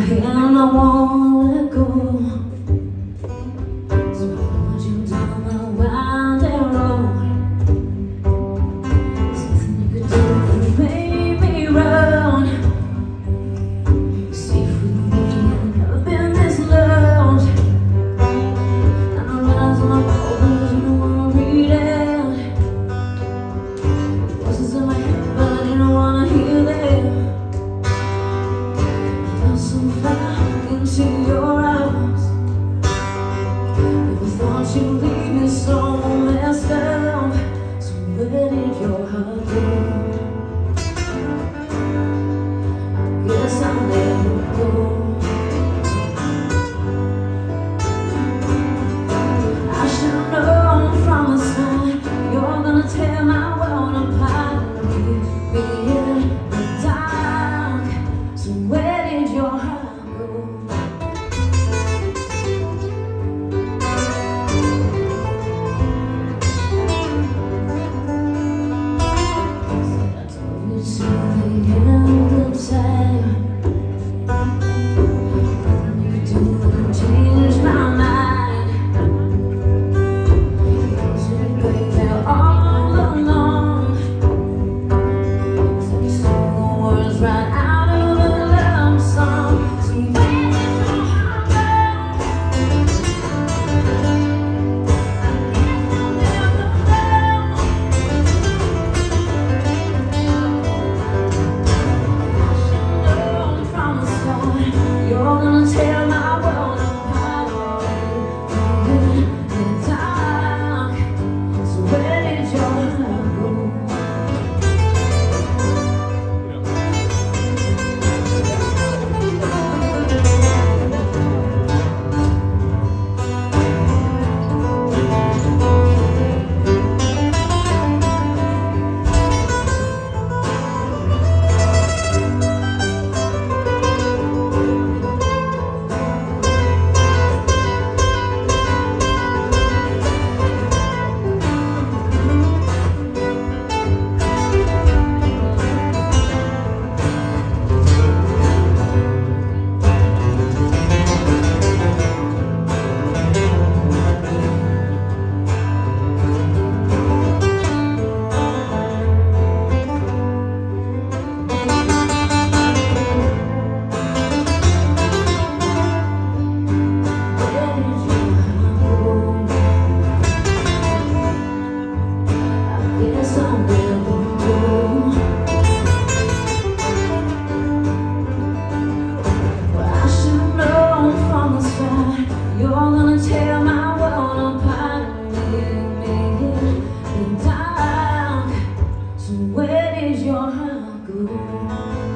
hand, I won't let go. So put you down the winding road. Something you could do to make me run. Safe with me, I've never been this loud. And I realize my problems, you don't wanna read it. Voices in my head, but I didn't wanna hear them. So far into your arms, never thought you'd leave me so messed up. So where did your heart go? I guess I'll never go. I should've known from the start you're gonna tear my world apart and leave me in the dark. So where did your heart go? I told you to the end of time. Nothing you could do to change my mind. You wait there all alone. So you stole the words right out of the love song. So where did your heart go? I guess I'll never know. I should've known from the start you're gonna tear my world apart in the dark. So where did your heart go? Guess I'll never go. Well, I should've known from the start you're gonna tear my world apart and leave me in the dark. So where did your heart go?